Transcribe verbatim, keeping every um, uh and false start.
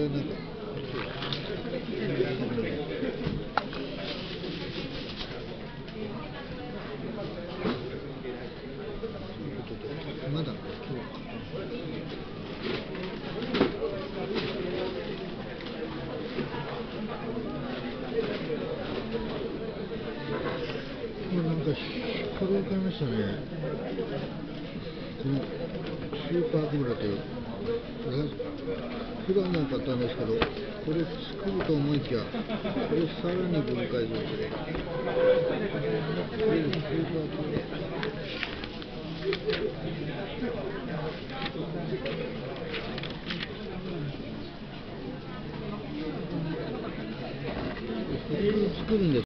れなんかまだ今日なんかこれを買いましたね。このスーパーコブラという普段も買ったんですけど、これ作ると思いきやこれさらに分解像でこれスーパーコブラこれを作るんです。